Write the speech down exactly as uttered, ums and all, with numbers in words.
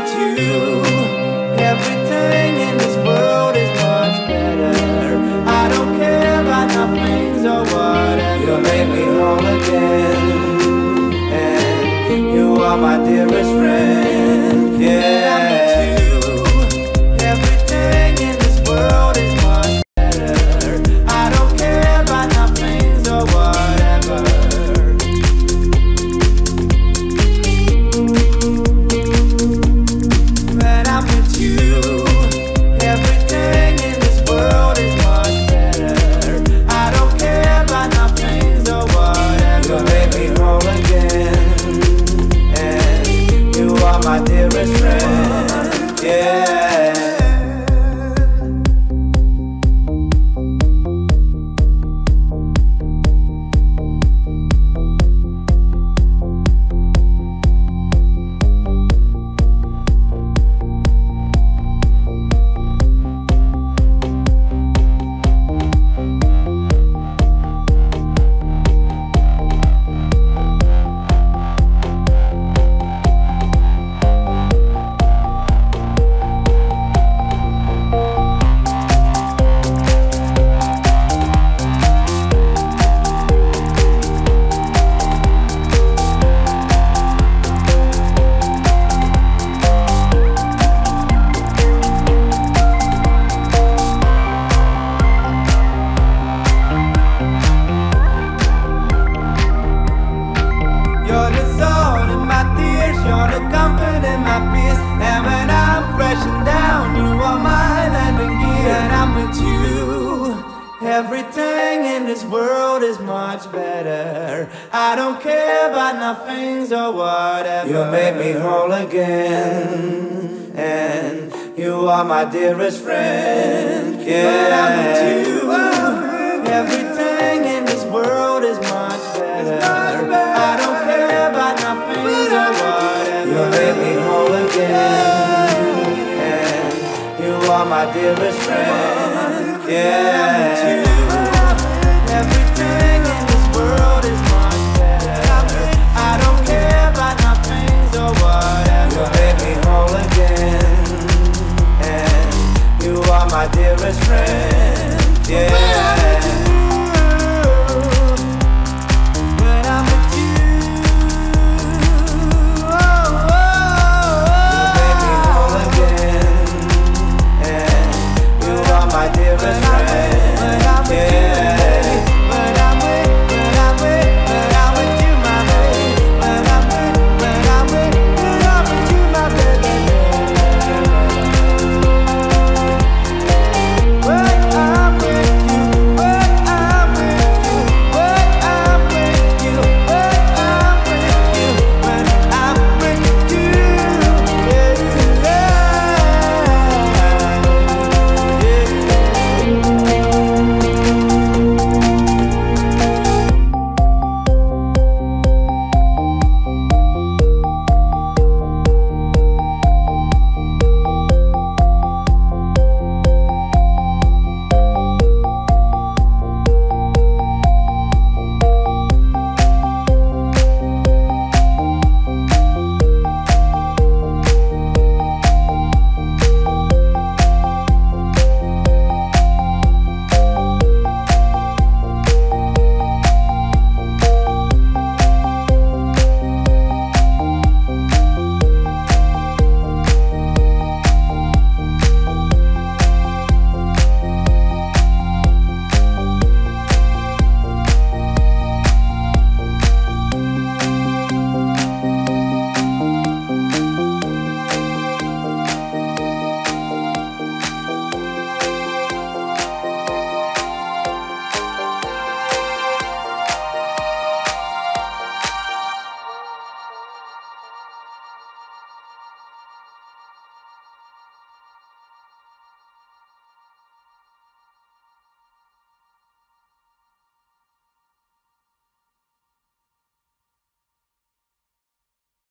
with you, everything in this world is much better. I don't care about nothings or whatever. You make me whole again, and you are my dearest friend. Yeah, I'm with you, everything in this world is much better. I don't care about nothings or whatever. When I'm with you, everything in this world is much better. I don't care about nothings or whatever. You make me whole again, and you are my dearest friend. Yeah. You're the salt in my tears, you're the comfort in my fears. And when I'm crashing down, you are my landing gear. And I'm with you, everything in this world is much better. I don't care about nothings or whatever. You make me whole again, and you are my dearest friend. Yeah, but I'm with you, everything in this world is much better. I don't care about nothing or whatever. You make me whole again, and you are my dearest friend. Yeah.